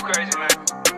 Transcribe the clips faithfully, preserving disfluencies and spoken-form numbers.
crazy, man.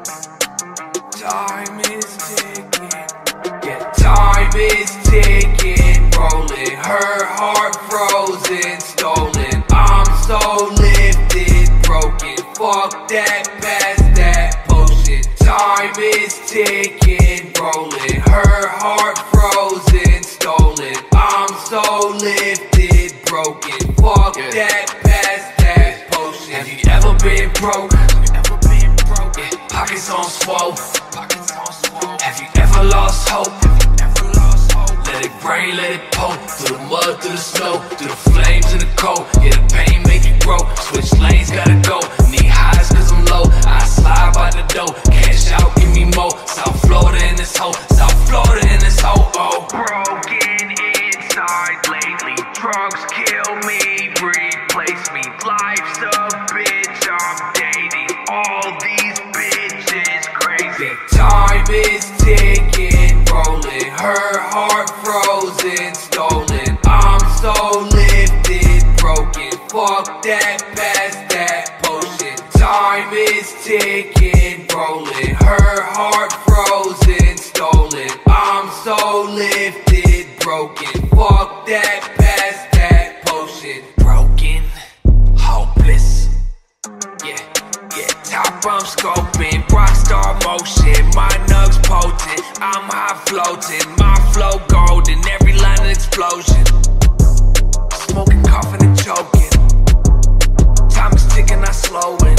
Time is ticking. Yeah, time is ticking. Rolling, her heart frozen, stolen. I'm so lifted, broken. Fuck that, past that potion. Time is ticking. Rolling, her heart frozen, stolen. I'm so lifted, broken. Fuck Yeah. that, past that potion. Have you ever been broke? Have you ever been broke? Yeah. Pockets on swole. Pockets on swole. Have you ever lost hope? Have you ever lost hope? Let it rain, let it pour. Through the mud, through the snow, through the flames and the cold. Yeah, the pain make you grow. Switch lanes, gotta go. Need highs cause I'm low. I slide by the door. Cash out, give me more. South Florida in this hoe. South Florida in this hoe. Oh. Broken inside lately. Drugs kill me, replace me. Life's a bitch, I'm dating all these bitches crazy. Yeah, time is ticking, rolling. Her heart frozen, stolen. I'm so lifted, broken. Fuck that, past that potion. Time is ticking, rolling. Her heart frozen, stolen. I'm so lifted, broken. Fuck that, past that potion. Broken, hopeless. Yeah, yeah, top I'm scoping, rockstar motion. My nugs potent, I'm high floating. My flow golden, every line an explosion. Smoking, coughing and choking. Time is ticking, not slowing.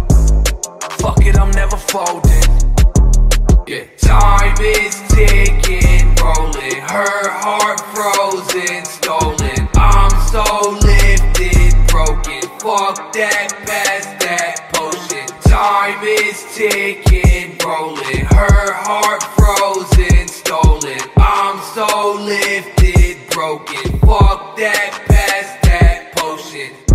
Fuck it, I'm never folding. Yeah, time is ticking, rolling. Her heart frozen, stolen. I'm so lifted, broken. Fuck that, past that potion. Time is ticking, rolling. Her heart frozen, stolen. I'm so lifted, broken. Fuck that, past that potion.